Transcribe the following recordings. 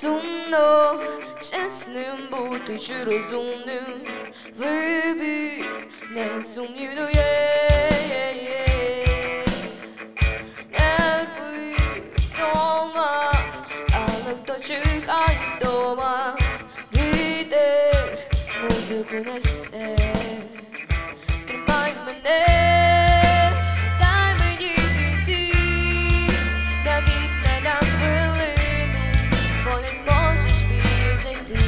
Сумно, чесним бути чи розумним, вибір несумнівно є. Нерви вдома, але хто чекає вдома, вітер музику несе. Тримай мене, дай мені піти, навіть не на хвилину, бо не зможеш більше зайти.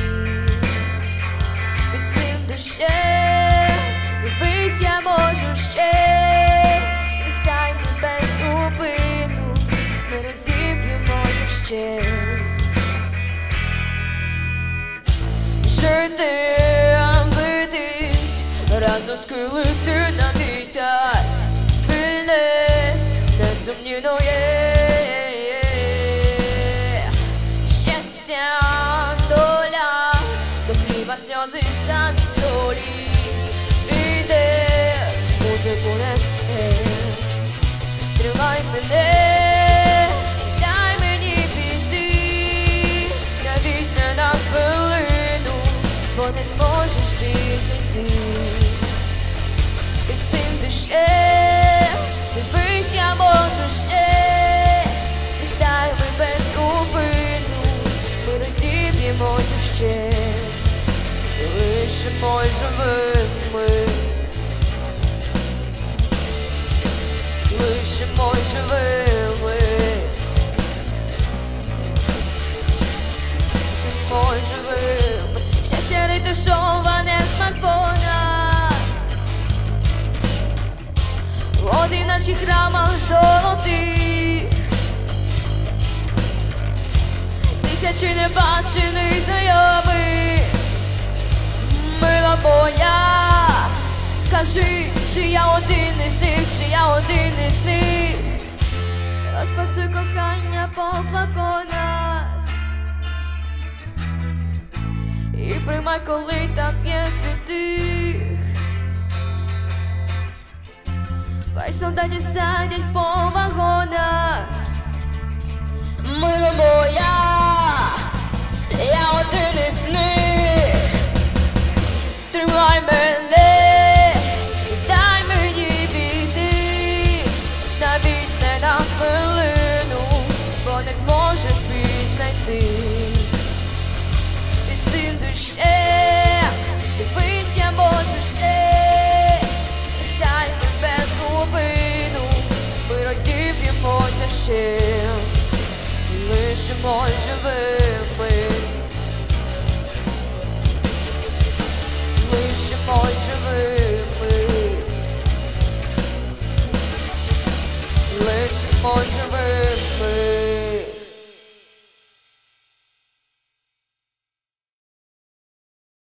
Під цим дощем, дивись, я можу ще, лихтай мене без зупину, ми розіб'ємося ще. Жити, битись, разом скилити на місяць, спільне, несумнівно є. Щастя, доля, до хліба сльози замість солі, вітер музику несе. Тримай мене, дай мені піти, навіть не на хвилину, бо не зможеш більше зайти. Під цим дощем, дивись, я можу ще, лихтай ми без зупину, ми розіб'ємося вщент, лишимо живими, лишимо живими, лишимо живими. Щастя ретушоване смартфона, води в наших храмах золотих, тисячі небачених знайомих. Мила моя, скажи, чи я один із них, чи я один із них. Розпасуй кохання по флаконах і приймай, коли так є підтих. Бач, солдатів садять по вагонах. Мила моя, я один із них. Тримай мене, дай мені піти, навіть не на хвилину, бо не зможеш більш знайти. Під цим дощем, дивись, я можу ще, лихтай ми без зупину, ми розіб'ємося ще, лишимо живими, лишимо живими, лишимо живими.